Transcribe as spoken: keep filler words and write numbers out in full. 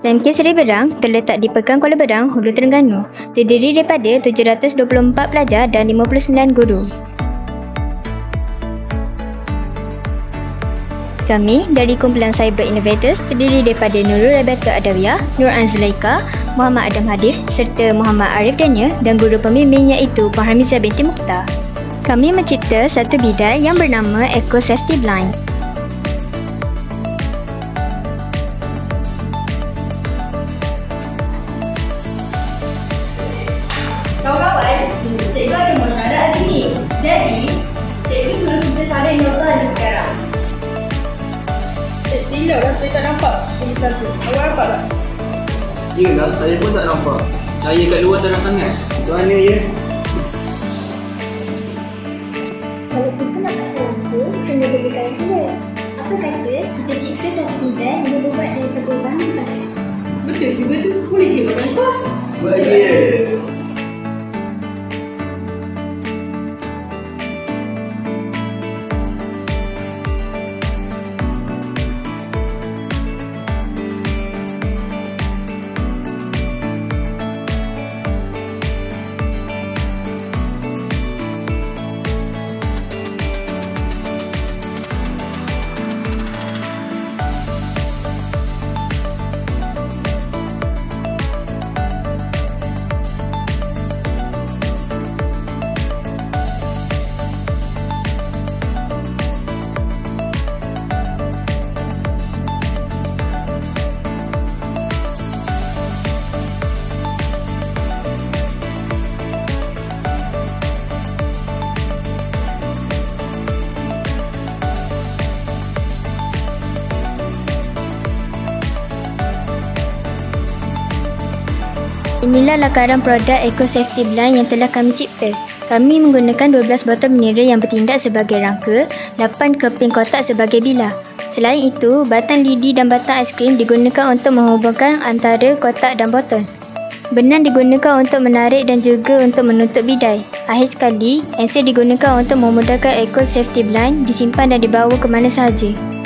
S M K Seri Berang terletak di Pekan Kuala Berang, Hulu Terengganu. Terdiri daripada tujuh ratus dua puluh empat pelajar dan lima puluh sembilan guru. Kami dari kumpulan Cyber Innovators terdiri daripada Nurul Rebecca Adawiyah, Nur Anzulaika, Muhammad Adam Hadif serta Muhammad Arif Daniel dan guru pembimbing iaitu Puan Hamizah binti Mukhtar. Kami mencipta satu bidai yang bernama Eco Safety Blind. Kawan-kawan, cikgu ada masyarakat sini. Jadi, cikgu suruh kita saling nota sekarang. Eh, silap lah, saya tak nampak tulisan tu. Awak nampak tak? Ya lah, saya pun tak nampak. Saya kat luar tanah sangat. Macam mana ya? Kalau kita nak pasal langsung, kena berikan pula. Apa kata kita cipta satu bidai yang berbuat daripada bahan pakai? Betul juga tu, boleh jiwakan kos. Baik. Inilah lakaran produk Eco Safety Blind yang telah kami cipta. Kami menggunakan dua belas botol mineral yang bertindak sebagai rangka, lapan keping kotak sebagai bilah. Selain itu, batang lidi dan batang aiskrim digunakan untuk menghubungkan antara kotak dan botol. Benang digunakan untuk menarik dan juga untuk menutup bidai. Akhir sekali, ensil digunakan untuk memudahkan Eco Safety Blind disimpan dan dibawa ke mana sahaja.